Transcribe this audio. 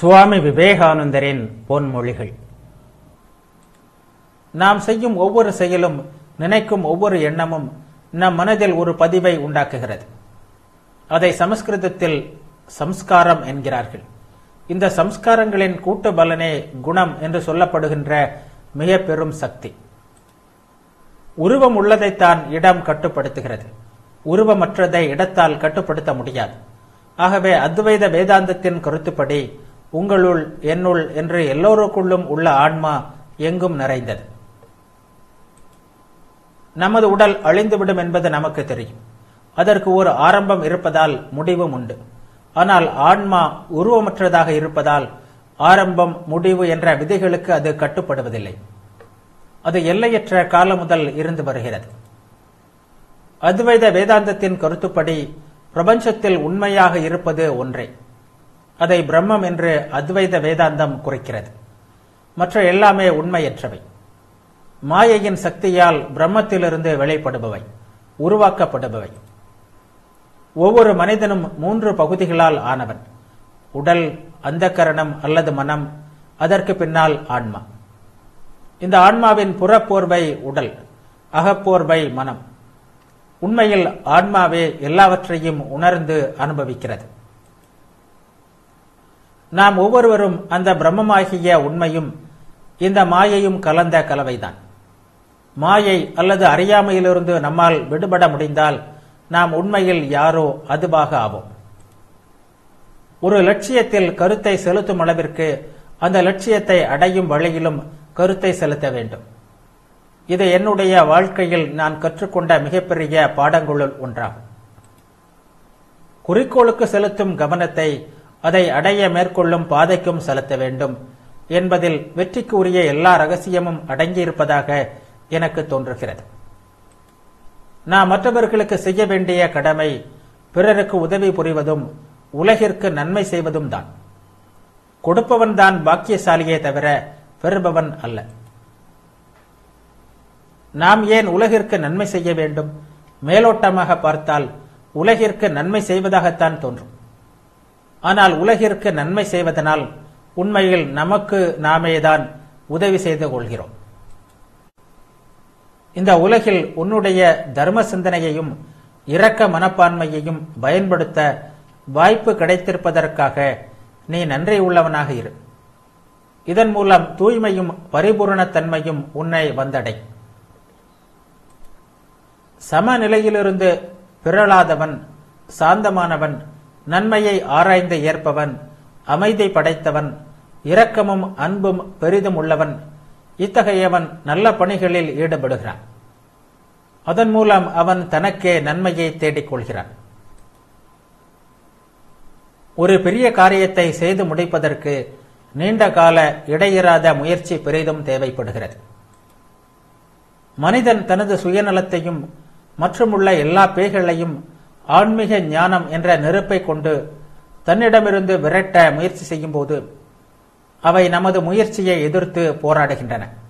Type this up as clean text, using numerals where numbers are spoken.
சுவாமி விவேகானந்தரின் பொன்மொழிகள். நாம் செய்யும் ஒவ்வொரு செயலும், நினைக்கும் ஒவ்வொரு எண்ணமும் நம் மனதில் ஒரு பதிவை உண்டாக்குகிறது. அதை சமஸ்கிருதத்தில் சம்ஸ்காரம் என்கிறார்கள். இந்த சம்ஸ்காரங்களின் கூட்டு பலனே குணம் என்று சொல்லப்படுகின்ற மிக பெரும் சக்தி. உருவம் உள்ளதைத்தான் இடம் கட்டுப்படுத்துகிறது. உருவமற்றதை இடத்தால் கட்டுப்படுத்த முடியாது. ஆகவே அத்வைத வேதாந்தத்தின் கருத்துப்படி உங்களுள், என்னுள் என்று எல்லோருக்குள்ளும் உள்ள ஆன்மா எங்கும் நிறைந்தது. நமது உடல் அழிந்துவிடும் என்பது நமக்கு தெரியும். அதற்கு ஒரு ஆரம்பம் இருப்பதால் முடிவும் உண்டு. ஆனால் ஆன்மா உருவமற்றதாக இருப்பதால் ஆரம்பம், முடிவு என்ற விதிகளுக்கு அது கட்டுப்படுவதில்லை. அது எல்லையற்ற காலம் முதல் இருந்து வருகிறது. அத்வைத வேதாந்தத்தின் கருத்துப்படி பிரபஞ்சத்தில் உண்மையாக இருப்பது ஒன்றே. அதை பிரம்மம் என்று அத்வைத வேதாந்தம் குறிக்கிறது. மற்ற எல்லாமே உண்மையற்றவை. மாயையின் சக்தியால் பிரம்மத்திலிருந்து வெளிப்படுபவை, உருவாக்கப்படுபவை. ஒவ்வொரு மனிதனும் 3 பகுதிகளால் ஆனவன்: உடல், அந்தக்கரணம் அல்லது மனம், அதற்கு பின்னால் ஆன்மா. இந்த ஆன்மாவின் புறப்போர்வை உடல், அகப்போர்வை மனம். உண்மையில் ஆன்மாவே எல்லாவற்றையும் உணர்ந்து அனுபவிக்கிறது. நாம் ஒவ்வொருவரும் அந்த பிரம்மமாகிய உண்மையும் இந்த மாயையும் கலந்த கலவைதான். மாயை அல்லது அறியாமையிலிருந்து நம்மால் விடுபட முடிந்தால் நாம் உண்மையில் யாரோ அதுவாக ஆவோம். ஒரு லட்சியத்தில் கருத்தை செலுத்தும் அளவிற்கு அந்த லட்சியத்தை அடையும் வழியிலும் கருத்தை செலுத்த வேண்டும். இது என்னுடைய வாழ்க்கையில் நான் கற்றுக்கொண்ட மிகப்பெரிய பாடங்களுள் ஒன்றாகும். குறிக்கோளுக்கு செலுத்தும் கவனத்தை அதை அடைய மேற்கொள்ளும் பாதைக்கும் செலுத்த வேண்டும் என்பதில் வெற்றிக்கு உரிய எல்லா ரகசியமும் அடங்கியிருப்பதாக எனக்கு தோன்றுகிறது. நாம் மற்றவர்களுக்கு செய்ய வேண்டிய கடமை பிறருக்கு உதவி புரிவதும் உலகிற்கு நன்மை செய்வதும் தான். கொடுப்பவன் தான் பாக்கியசாலியே தவிர பெறுபவன் அல்ல. நாம் ஏன் உலகிற்கு நன்மை செய்ய வேண்டும்? மேலோட்டமாக பார்த்தால் உலகிற்கு நன்மை செய்வதாகத்தான் தோன்றும். ஆனால் உலகிற்கு நன்மை செய்வதனால் உண்மையில் நமக்கு நாமேதான் உதவி செய்து கொள்கிறோம். இந்த உலகில் உன்னுடைய தர்ம சிந்தனையையும் இரக்க மனப்பான்மையையும் பயன்படுத்த வாய்ப்பு கிடைத்திருப்பதற்காக நீ நன்றி உள்ளவனாக இரு. இதன் மூலம் தூய்மையும் பரிபூரணத்தன்மையும் உன்னை வந்தடை. சமநிலையிலிருந்து பிறழாதவன், சாந்தமானவன், நன்மையை ஆராய்ந்து ஏற்பவன், அமைதி படைத்தவன், இரக்கமும் அன்பும் பெரிதும் உள்ளவன், இத்தகையவன் நல்ல பணிகளில் ஈடுபடுகிறான். அதன் மூலம் அவன் தனக்கே நன்மையை தேடிக் கொள்கிறான். ஒரு பெரிய காரியத்தை செய்து முடிப்பதற்கு நீண்ட கால இடையறாத முயற்சி பெரிதும் தேவைப்படுகிறது. மனிதன் தனது சுயநலத்தையும் மற்றுமுள்ள எல்லா பேய்களையும் ஆன்மீக ஞானம் என்ற நெருப்பை கொண்டு தன்னிடமிருந்து விரட்ட முயற்சி செய்யும் போது அவை நமது முயற்சியை எதிர்த்து போராடுகின்றன.